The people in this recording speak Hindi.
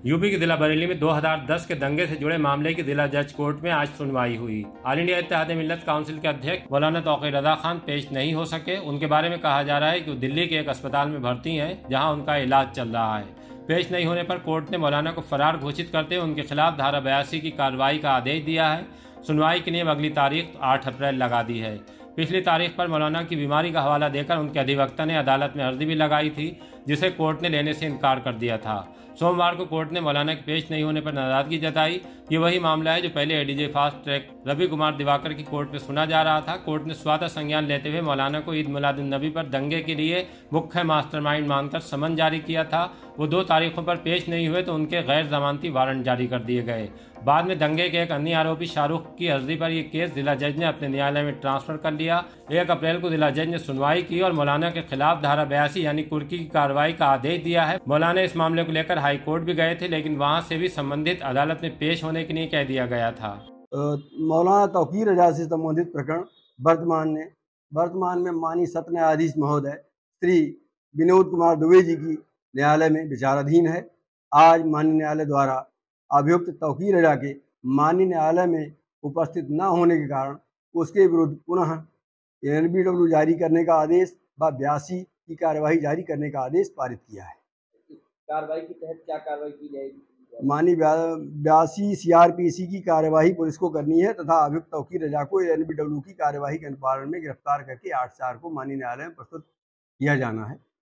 यूपी के जिला बरेली में 2010 के दंगे से जुड़े मामले की जिला जज कोर्ट में आज सुनवाई हुई। ऑल इंडिया इत्तेहाद मिल्लत काउंसिल के अध्यक्ष मौलाना तौकीर रजा खान पेश नहीं हो सके। उनके बारे में कहा जा रहा है कि वो दिल्ली के एक अस्पताल में भर्ती हैं, जहां उनका इलाज चल रहा है। पेश नहीं होने पर कोर्ट ने मौलाना को फरार घोषित करते हुए उनके खिलाफ धारा 82 की कार्रवाई का आदेश दिया है। सुनवाई के लिए अगली तारीख 8 अप्रैल लगा दी है। पिछली तारीख पर मौलाना की बीमारी का हवाला देकर उनके अधिवक्ता ने अदालत में अर्जी भी लगाई थी, जिसे कोर्ट ने लेने से इनकार कर दिया था। सोमवार को कोर्ट ने मौलाना के पेश नहीं होने पर नाराजगी जताई। ये वही मामला है जो पहले ADJ fast track Ravi Kumar Diwakar की कोर्ट में सुना जा रहा था। कोर्ट ने स्वतः संज्ञान लेते हुए मौलाना को ईद मिलादुन्नबी पर दंगे के लिए मुख्य मास्टरमाइंड मानकर समन जारी किया था। वो 2 तारीखों पर पेश नहीं हुए तो उनके गैर जमानती वारंट जारी कर दिए गए। बाद में दंगे के एक अन्य आरोपी शाहरुख की अर्जी पर यह केस जिला जज ने अपने न्यायालय में ट्रांसफर कर लिया। 1 अप्रैल को जिला जज ने सुनवाई की और मौलाना के खिलाफ धारा 82 यानी कुर्की की कार्रवाई का आदेश दिया है। मौलाना इस मामले को लेकर हाई कोर्ट भी गए थे, लेकिन वहां से भी संबंधित अदालत में पेश होने के लिए कह दिया गया था। मौलाना तौकीर रजा से संबंधित प्रकरण वर्तमान में माननीय सत्र न्यायाधीश महोदय श्री विनोद कुमार दुबे जी की न्यायालय में विचाराधीन है। आज माननीय न्यायालय द्वारा अभियुक्त तौकीर रजा के माननीय न्यायालय में उपस्थित न होने के कारण उसके विरुद्ध पुनः NBW जारी करने का आदेश व 82 की कार्यवाही जारी करने का आदेश पारित किया है। कार्रवाई के तहत क्या कार्रवाई की जाएगी? माननीय 82 CRPC की कार्यवाही पुलिस को करनी है तथा अभियुक्त तौकीर रजा को NBW की कार्यवाही के अनुपालन में गिरफ्तार करके 8/4 को माननीय न्यायालय में प्रस्तुत किया जाना है।